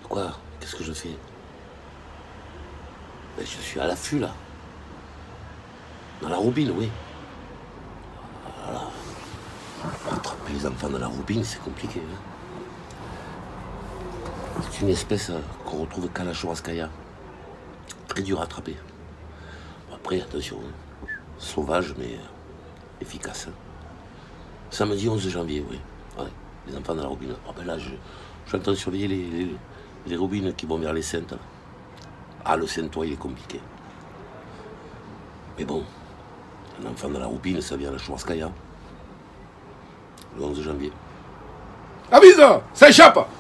Quoi? Qu'est-ce que je fais? Ben, je suis à l'affût, là. Dans la roubine, oui. Voilà. Attraper les enfants dans la roubine, c'est compliqué. Hein. C'est une espèce qu'on retrouve qu'à la Churrascaïa. Très dur à attraper. Après, attention, hein. Sauvage, mais efficace. Hein. Samedi 11 janvier, oui. Ouais. Les enfants dans la roubine. Oh, ben là, je suis en train de surveiller les roubines qui vont vers les Centes. Là. Ah, le Saint-Ouen, il est compliqué. Mais bon, un enfant dans la roubine, ça vient à la Churrascaïa. Le 11 janvier. Avise, ça échappe.